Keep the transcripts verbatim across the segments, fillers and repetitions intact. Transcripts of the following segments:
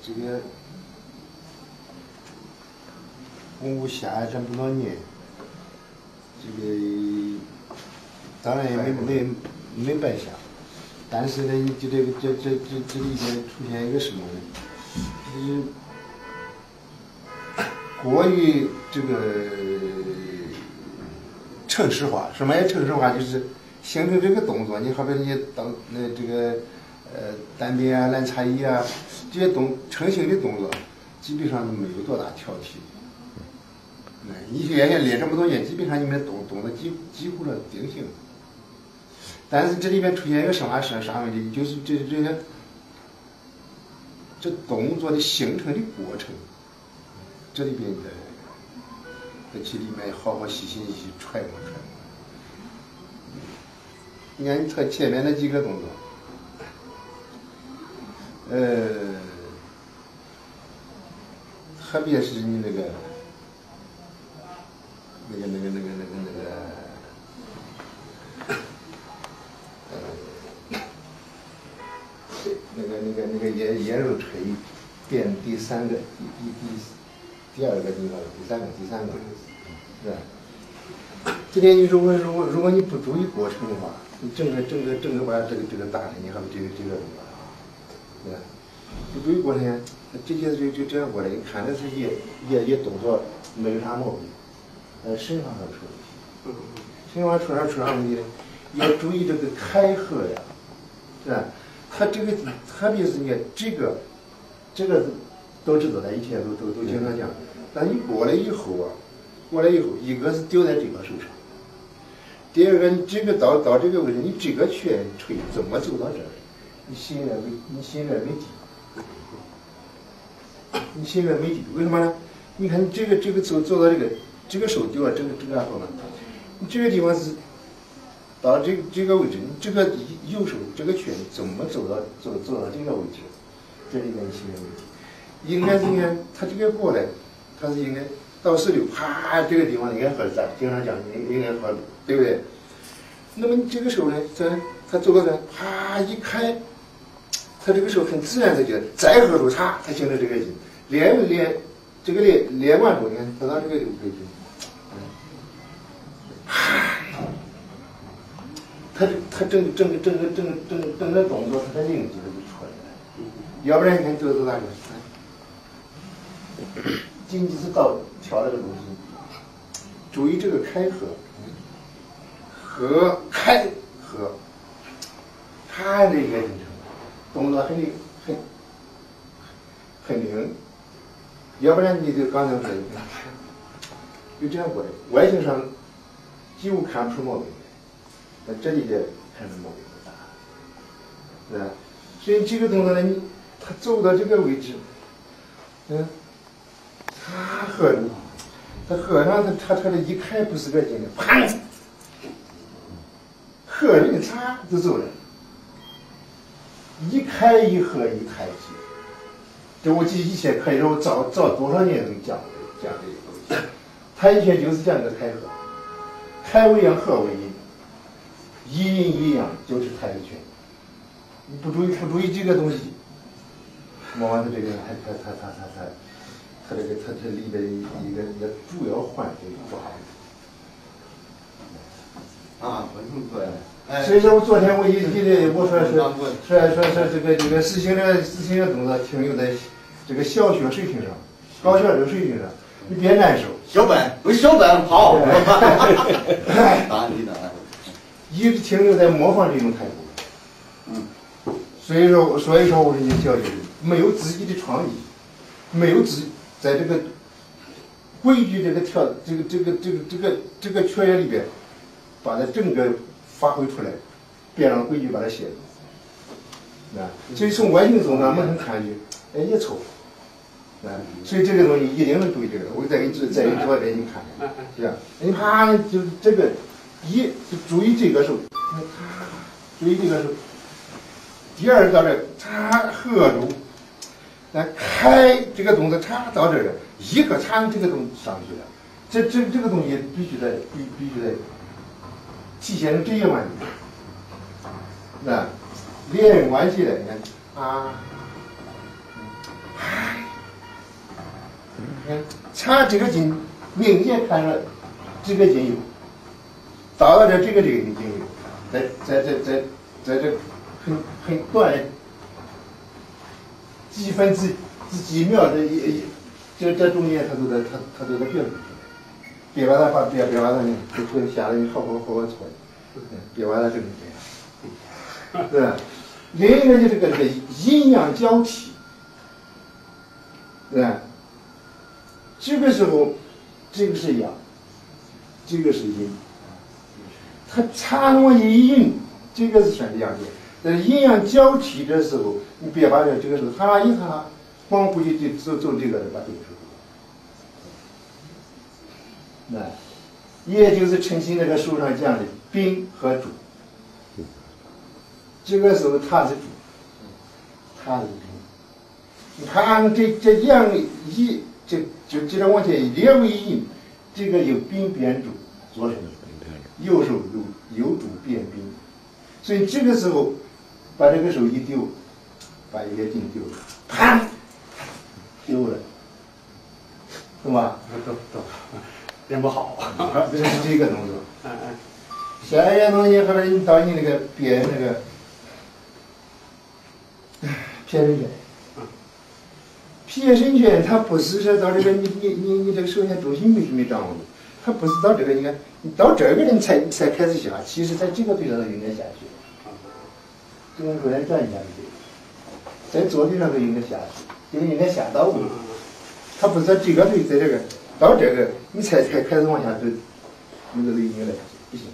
这个公务下这么多年，这个当然也没没没白下，但是呢，你就这个这这这这里边出现一个什么呢？就是过于这个城市化，什么叫城市化？就是形成这个动作，你好比你当那这个呃单边啊、揽茶椅啊这些动成型的动作，基本上没有多大挑剔。嗯，你原先练这么多年，基本上你们动动作几几乎是定型。但是这里面出现一个什么啥啥问题？就是这这个这动作的形成的过程，这里边的在这里面好好细细细揣摩揣摩。你看他前面那几个动作，呃，特别是你那个那个那个那个那个那个。那个那个那个烟烟肉锤变第三个第第第第二个地方，第三个第三个，是吧？今天你如果如果如果你不注意过程的话，你整个整个整个把这个这个打的，你还有这个这个什么，对吧？不注意过程，这些就就这样过来，你看着这些也也动作没有啥毛病，呃，身上还出问题，身上出啥出啥问题呢？要注意这个开合呀，是吧？他这个特别是你看这个，这个都知道的，以前都都都经常讲。但你过来以后啊，过来以后，一个是丢在这个手上，第二个你这个到到这个位置，你这个拳锤怎么走到这儿？你心里没你心里没底，你心里没底，为什么呢？你看你这个这个走走到这个这个手丢了，这个这个好了，你这个地方是。到这个这个位置，你这个右手这个拳怎么走到走走到这个位置？这里面一些问题，应该是应该他这个过来，他是应该到手里啪这个地方应该合咱经常讲应应该合，对不对？那么你这个手呢，他他走到这啪一开，他这个手很自然的就再合住它，它形成这个劲，连连这个连连完之后，你看得到这个位置。他他整个整个整个整个整个整个动作，他的灵机就出来了。要不然你看走走哪个？仅仅是到挑这个东西，注意这个开合，合开合，它这个形成动作很灵很很灵。要不然你就刚才说的，就这样过来，外形上几乎看不出毛病。那这里的看着毛病不大，是吧？所以这个动作呢，你他走到这个位置，嗯，他合住，他合上他他他这一开不是个劲的，砰，合着一擦就走了，一开一合一开起，这我记以前开时候早早多少年都讲讲这个东西，他以前就是讲个开合，开为阳，合为阴。一阴一阳就是太极拳，你不注意不注意这个东西，往往他这个他他他他他他他这个他这里边一个一个主要环境不好。 啊，我这么说呀。哎， 所以说我昨天我一提的我说是说说说这个这个实行的实行的动作停留在这个小学水平上，高小这个水平上，你别难受。 小本为小本跑。打你的。 一直停留在模仿这种态度，嗯，所以说，所以说我说你教育没有自己的创意，没有自在这个规矩这个条这个这个这个这个这个圈里边，把它整个发挥出来，别让规矩把它写住，啊，所以从外形中咱们能看去，哎也丑，啊，所以这个东西一定能注意这个，我再给你再给你做给你看，是吧？你啪就这个。一就注意这个手，注意这个手。第二到这，它合住，那开这个动作，它到这儿，一个叉这个东西上去了，这这这个东西必须得必必须得体现成这些问题，那脸弯起来，你看啊啊。 你看插这个筋，明显看着这个筋有，到了这这个这个筋有，在在在在在这很很短的几分之之几秒的一这这中间，它都在它它都在变出去。别完了，把别别完了呢，就就下来你好好好好搓，别完了就是这样，对吧？另一个就是这个这个阴阳交替，对吧？这个时候，这个是阳，这个是阴，它插那么一阴，这个是算是阳间。在阴阳交替的时候，你别把这这个时候它一插，光估计就走走这个的把这个时候。那，也就是陈新那个书上讲的兵和主。这个时候他是主，他是兵。你看这这两一这就这样往前两为阴，这个有兵变主，左手右手有有主变兵，所以这个时候把这个手一丢，把一个劲丢了，啪，丢了，是吧？ 都都。练不好， 这是这个动作。嗯嗯。下一个东西后来你到你那个编那个撇身拳。嗯。撇身拳它不是说到这个你你你你这个首先重心没没掌握住，它不是到这个你看你到这个人才才开始下，其实在这个地方应该下去。这个回来转一下就对。在左地上头应该下去，就应该下到位。它不是在这个队在这个。到这个你才才开始往下走，那个已经来不行。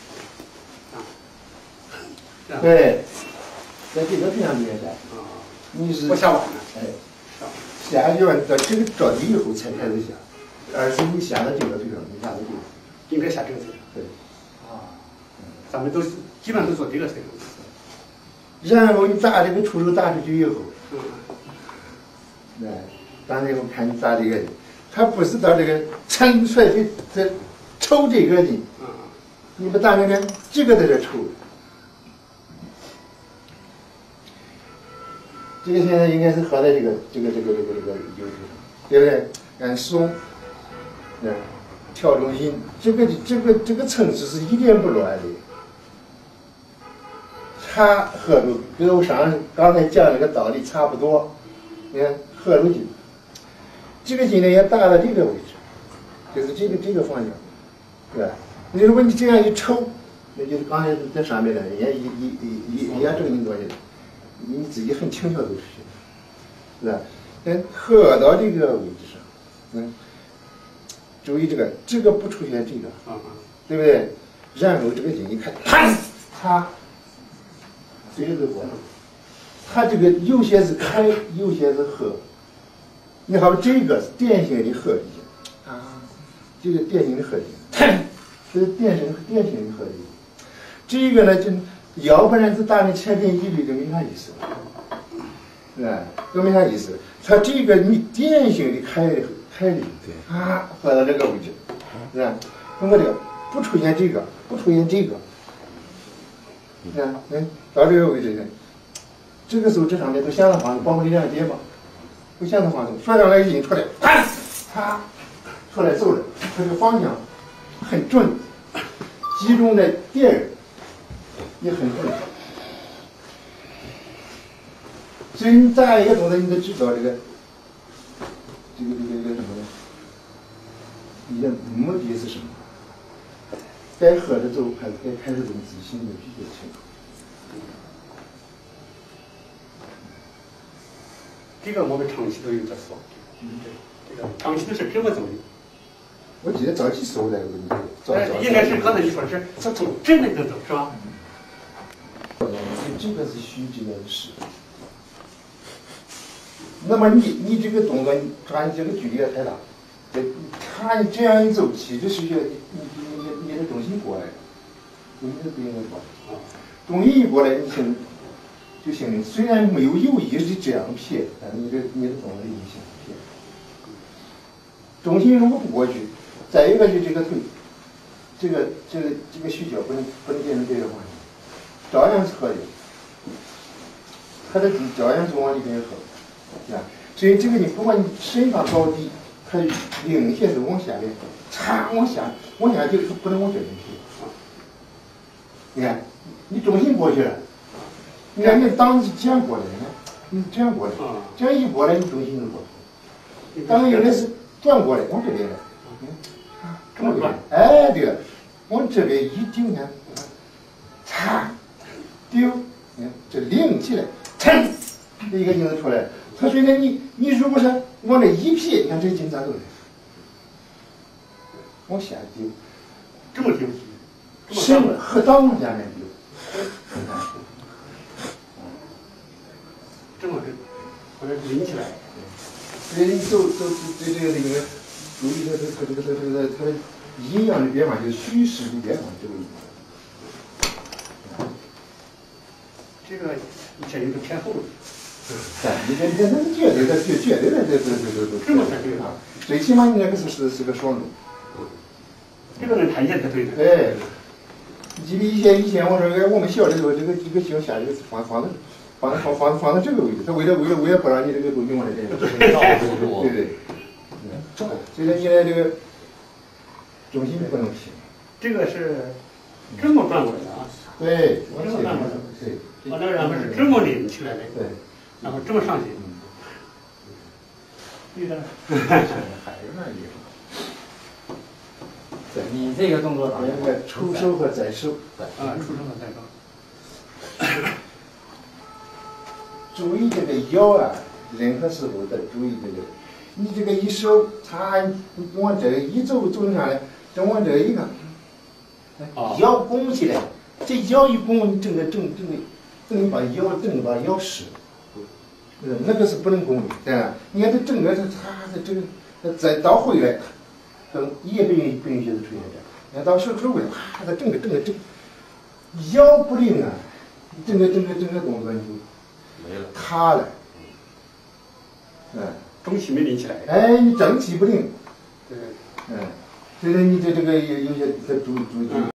对，在这个地方应该下去。你是我下完了。 哎，下去完到这个着地以后才开始下，而是你下到这个腿上，你下到这个。 应该下这个腿上。 对。 啊。咱们都是基本上都做这个腿上。然后你打这个出手打出去以后，嗯。哎，打以后看你打这个。他不是到这个撑出来就在抽这个劲，你们大人看这个在这抽，这个现在应该是合在这个这个这个这个这个油头上，对不对？按松，嗯，跳中心，这个这个这个层次是一点不乱的。插合住，跟我上刚才讲那个道理差不多，你看合住劲。这个筋呢也打到这个位置，就是这个这个方向，对吧？你如果你这样一抽，那就是刚才在上面的，也一一一一也正经东西，你自己很轻巧的出去，是吧？但合到这个位置上，嗯，注意这个，这个不出现这个，对不对？然后这个筋一看，啪，擦，随着这个过来，它这个有些是开，有些是合。你好，这个是典型的合力啊，这个典型的合力，这是典型典型的合力。这个呢，就要不然是打的前边一律就没啥意思了，啊，都没啥意思。它这个你典型的开开力啊，合到这个位置，是吧？通过这个不出现这个，不出现这个，啊，嗯，到这个位置呢，这个时候这上面都相当好，包括这两节吧。不像的话，摔上来已经出来，啪，啪，出来走了。它这个方向很准，集中的点也很准。所以你打一个动作，你得知道这个，这个这个这个什么呢？你的目的是什么？该合着走还是该开始走，自己心里必须清楚。 这个我们长期都有在说，嗯，这个长期的是怎么走的？ 我记得早期时候那个问题，早早应该是刚才你说的是从从正那个走是吧？ 嗯，这个是虚，这个是实。那么你你这个动作，看你这个距离也太大，这看你这样一走，其实是要你你你你的重心过来，重心是不应该过来，重心一过来，你行就行了。虽然没有有意的这样撇，但是你的你的动作已经行撇。重心如果不过去，再一个就这个腿，这个这个这个虚脚不能不能变成这个方向，照样是合的，它的底照样是往里边合。啊，所以这个你不管你身上高低， 它领线是往下的，嚓往下，往下就不能往这边去。你看，你重心过去了，你看你当是这样过来，你看，你这样过来，这样一过来，你重心就过去。当然有的是转过来，往这边来，嗯，这么转，哎，对了，往这边一丢，你看，嚓，丢，你看这领起来，噌，这一个镜子出来。他说呢，你你如果是往那一撇，你看这镜咋走的？往下丢， 这么丢。 是和当往下面丢， 这么这，把它拎起来。 所以你走走这这个这个注意它它这个它这个它的阴阳的变化，就是虚实的变化这个。 这个以前有个偏后了。 哎，你这这那是绝对的，绝绝对的，这这这这这么才对啊！ 最起码你那个是是是个双路。 这个人他也才对的。 哎。记得以前以前我说，哎，我们小的时候，这个一个星下来放放在放放放放在这个位置，他为了为了为了不让你这个东西往那边，对对。所以说现在这个重心不能平。 这个是这么转过来的啊？ 对， 这么转过来的。 对。 完了，然后是这么拎起来的。 对。 然后这么上去。对的。 还是那意思。 你这个动作好像应该出手和再手。 啊，出手和再手。 注意这个腰啊，任何时候得注意这个。你这个一手，它往这一走走上来，再往这一看，腰拱起来，这腰一拱，你整个整整个，等于把腰整个把腰实。嗯，那个是不能拱的，对吧？你看这整个这它的这个再倒回来。等也不允不允许它出现这样，你看到手指尾，啪，它整个整个整，腰不灵啊，整个整个整个动作你就没了， 卡了，嗯， 中气没拎起来。 哎，你正气不灵， 对， 嗯，所以说你这这个有有些得注意注意。